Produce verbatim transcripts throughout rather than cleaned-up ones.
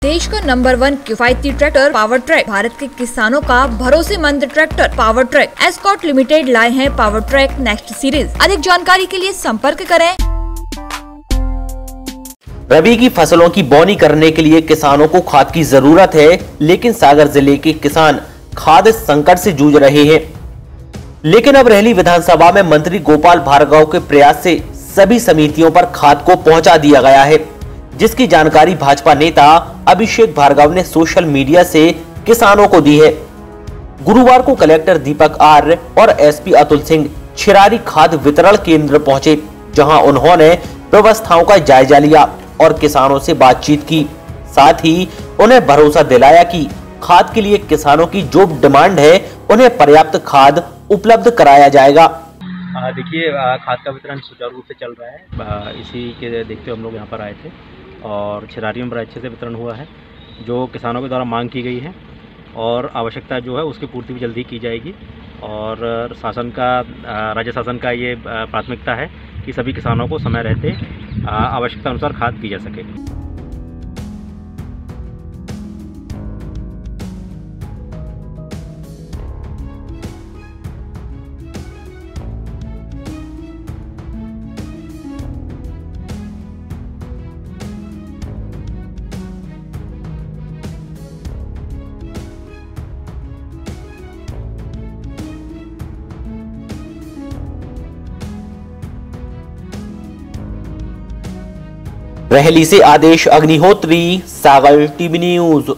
देश का number one किफायती ट्रैक्टर पावर ट्रैक भारत के किसानों का भरोसेमंद tractor Power Trac Escort Limited लाए हैं पावर ट्रैक नेक्स्ट सीरीज। अधिक जानकारी के लिए संपर्क करें। रबी की फसलों की बोनी करने के लिए किसानों को खाद की जरूरत है, लेकिन सागर जिले के किसान खाद संकट से जूझ रहे हैं। लेकिन अब रेहली विधानसभा में मंत्री गोपाल भार्गव के प्रयास से सभी समितियों पर खाद को पहुंचा दिया गया है, जिसकी जानकारी भाजपा नेता अभिषेक भार्गव ने सोशल मीडिया से किसानों को दी है। गुरुवार को कलेक्टर दीपक आर्य और एसपी अतुल सिंह छिरारी खाद वितरण केंद्र पहुंचे, जहां उन्होंने व्यवस्थाओं का जायजा लिया और किसानों से बातचीत की। साथ ही उन्हें भरोसा दिलाया कि खाद के लिए किसानों की जो डिमांड है उन्हें पर्याप्त खाद उपलब्ध कराया जाएगा। देखिए, खाद का वितरण सुचारू रूप से चल रहा है। इसी के देखते हुए हम लोग यहाँ पर आए थे और छिरारी में बड़ा अच्छे से वितरण हुआ है, जो किसानों के द्वारा मांग की गई है और आवश्यकता जो है उसकी पूर्ति भी जल्दी की जाएगी। और शासन का राज्य शासन का ये प्राथमिकता है कि सभी किसानों को समय रहते आवश्यकता अनुसार खाद दी जा सके। रेहली से आदेश अग्निहोत्री, सागर टीवी न्यूज।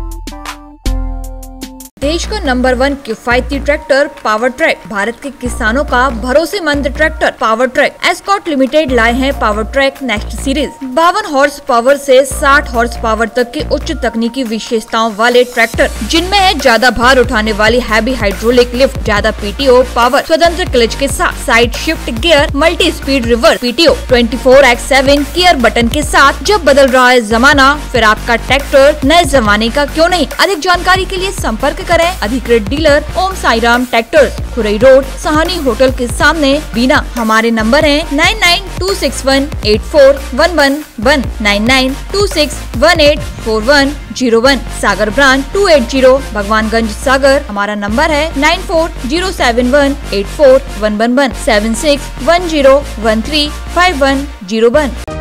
देश का नंबर वन किफायती ट्रैक्टर पावर ट्रैक भारत के किसानों का भरोसेमंद tractor Power Trac Escort Limited लाए हैं पावर ट्रैक नेक्स्ट सीरीज। बावन हॉर्स पावर से साठ हॉर्स पावर तक के उच्च तकनीकी विशेषताओं वाले ट्रैक्टर, जिनमें है ज्यादा भार उठाने वाली हैवी हाइड्रोलिक लिफ्ट, ज्यादा पीटीओ पावर, स्वतंत्र क्लच के साथ side shift gear, multi speed reverse PTO, twenty four by seven gear button के साथ। जब बदल रहा है जमाना, फिर आपका ट्रैक्टर नए जमाने का क्यों नहीं। अधिक जानकारी के लिए संपर्क करें। अधिकृत dealer Om Sairam tractors, Khurai road, Sahani hotel के सामने, बीना। हमारे नंबर है nine nine two six one eight four one one one, nine nine two six one eight four one zero one. Sagar branch two eight zero, Bhagwanganj Sagar. हमारा नंबर है nine four zero seven one eight four one one one, seven six one zero one three five one zero one.